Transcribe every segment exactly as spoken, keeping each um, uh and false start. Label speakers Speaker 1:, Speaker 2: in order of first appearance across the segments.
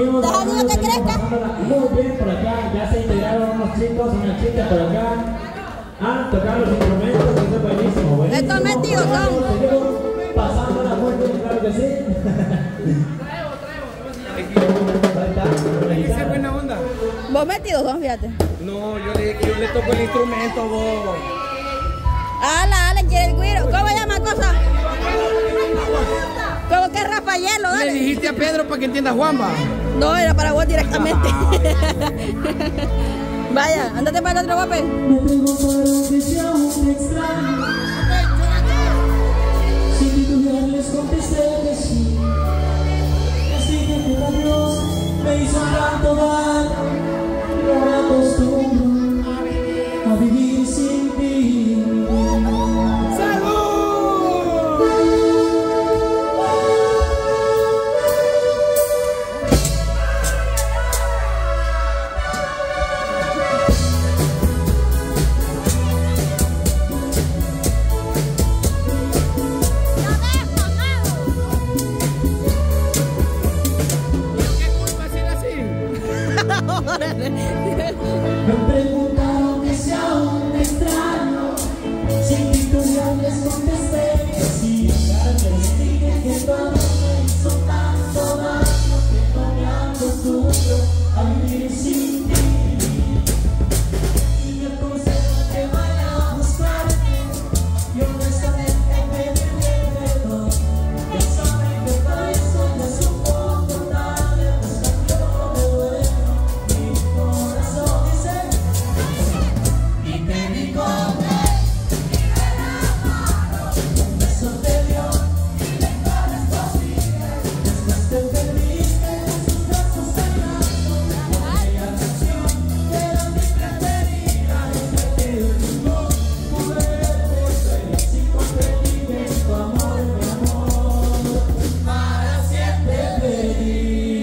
Speaker 1: Seguimos
Speaker 2: deja niño que crezca.
Speaker 1: Muy bien, por acá ya se integraron unos chicos, unas chicas por acá a tocar los instrumentos, que eso es buenísimo, buenísimo.
Speaker 2: Estos metidos son.
Speaker 1: Seguimos pasando la muerte, claro que sí.
Speaker 3: Esa es buena onda.
Speaker 2: Vos metidos son, fíjate.
Speaker 3: No, yo le dije que yo le toco el instrumento, vos.
Speaker 2: Ala, ala, quiere el güiro. ¿Cómo se llama cosa? ¿Cómo que es Rafaelo?
Speaker 3: Le
Speaker 2: Dale.
Speaker 3: dijiste a Pedro para que entienda Juanba.
Speaker 2: No, era para vos directamente. Vaya, andate para el otro papel.
Speaker 4: Me preguntaron que si aún te extraño. Sin titubear les contesté que sí. Les dije que el adiós me hizo tanto daño. No me acostumbro a vivir sin ti. Me preguntaron que si aún te extraño. Sin titubear les contesté que sí. Les dije que todo me hizo tanto daño que no me acostumbro a vivir sin ti. Y me aconsejo que vaya a buscarte y honestamente pedirle perdón. Ya saben que para eso ya es un poco tarde, pues cambió de dueño mi corazón. Dice, y te vi correr y de la mano un beso te dio y le correspondía. Después te perdiste en sus brazos bailando aquella canción que era mi preferida. Desde que no pude verte feliz y comprendí que tu amor, mi amor, para siempre perdí.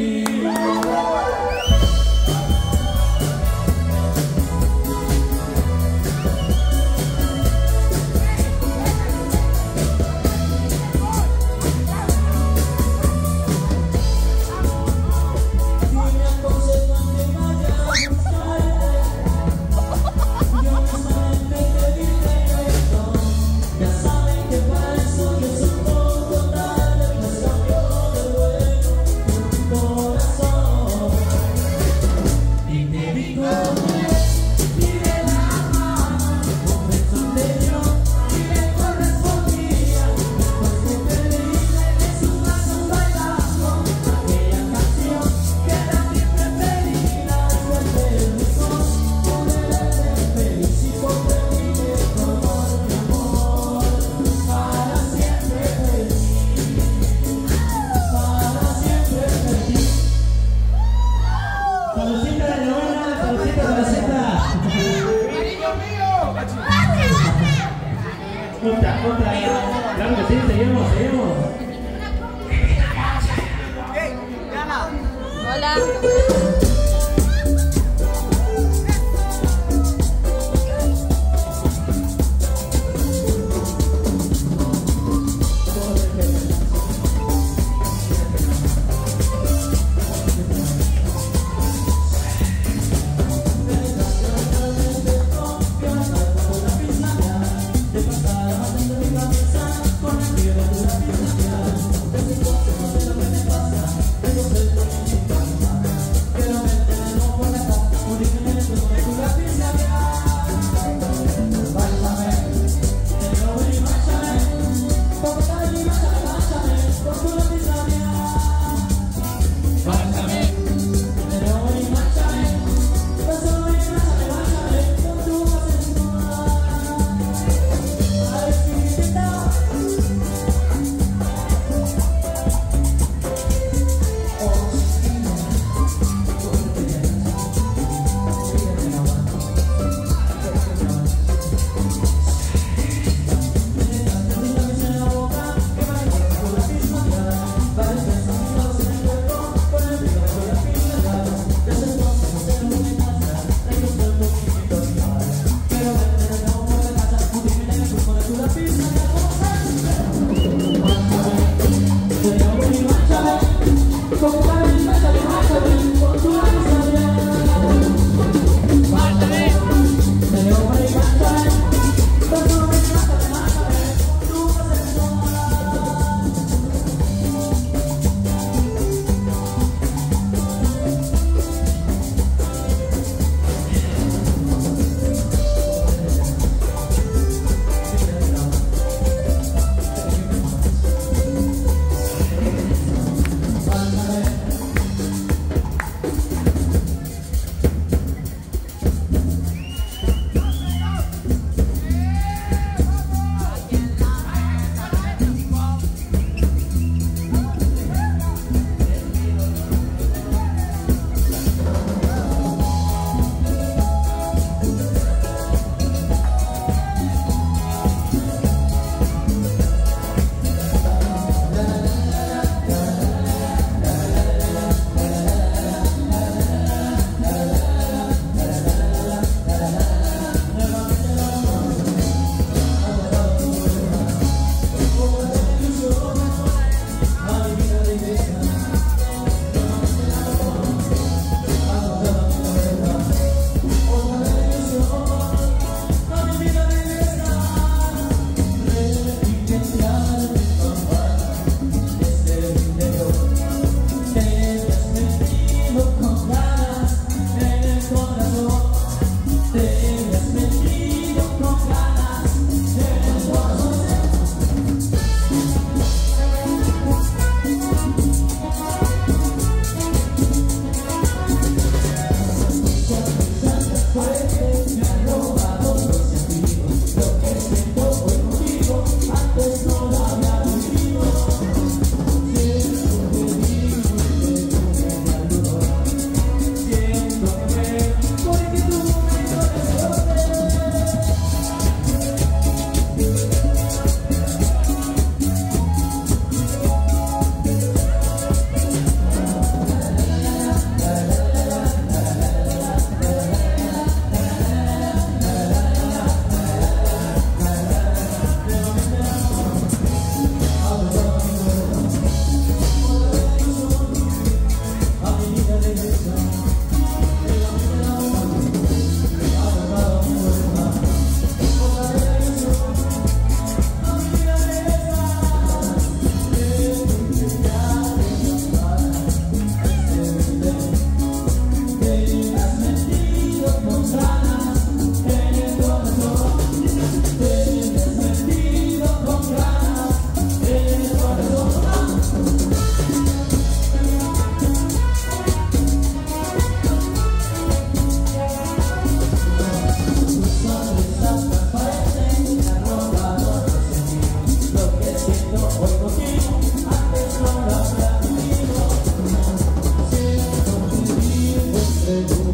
Speaker 4: Y me aconsejan que vaya a buscarte y honestamente pedirte perdón. Ya saben que para eso ya es un poco tarde, pues cambió de dueño mi corazón. Y te vi correr y de la mano un beso te dio y le correspondía. Después te perdiste en sus brazos bailando aquella canción que era mi preferida. Después te dejó poder verte feliz y comprendí que tu amor, mi amor, para siempre perdí. Para siempre perdí.
Speaker 1: Saludcita de la buena, saludcita, saludcita.
Speaker 3: Cariño mío.
Speaker 1: Otra, otra. Claro que sí, seguimos, seguimos.
Speaker 2: Hola.
Speaker 4: Con el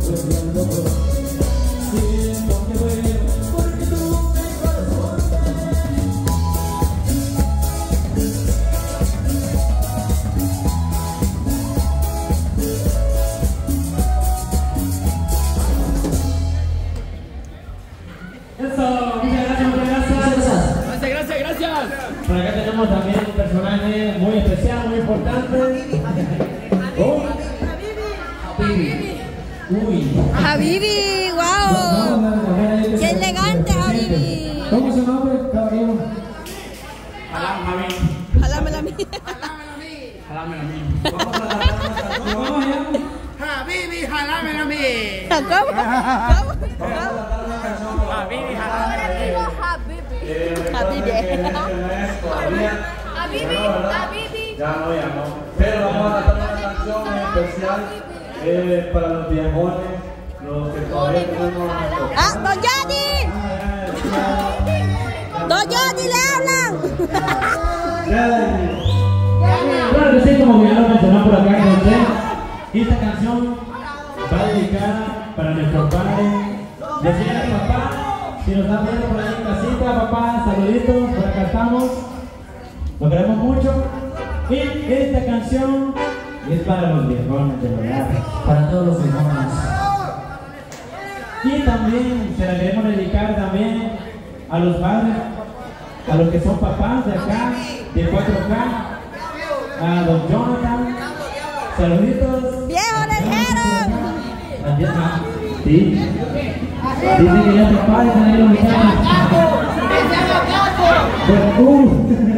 Speaker 4: peleando por siento que veo porque tú me correspondes.
Speaker 1: Eso, muchas gracias, muchas gracias.
Speaker 3: Gracias, gracias, gracias.
Speaker 1: Por acá tenemos también un personaje muy especial, muy importante. Oh. Uy.
Speaker 2: Habibi, wow. Qué elegante, Habibi.
Speaker 4: ¿Cómo se llama, caballero?
Speaker 2: Jalámela a mí.
Speaker 3: Habibi, jalámela a mí.
Speaker 2: ¿Cómo? ¿Cómo? ¿Cómo?
Speaker 3: Habibi, jalámela a mí.
Speaker 2: Habibi.
Speaker 5: Habibi, Habibi.
Speaker 1: Ya no, ya no. Pero vamos a cantar una canción especial eh, para los viejones, los que todavía tenemos.
Speaker 2: ¡Ah, Don Johnny! ¡Don Johnny, le hablan!
Speaker 1: Claro que sí, como ya lo mencionó por acá, José, esta canción va dedicada para nuestro padre. Decirle a papá, si nos está viendo por ahí en casita, papá, saluditos, por acá estamos. Lo queremos mucho. Y esta canción es para los viejones, de verdad.
Speaker 4: Para todos los viejones.
Speaker 1: Y también se la queremos dedicar también a los padres, a los que son papás de acá, de cuatro K, a don Jonathan. Saluditos.
Speaker 2: ¡Viejo, le dijeron!
Speaker 1: Sí. Dice que ya te padres, ahí los muchachos. Pues, uh.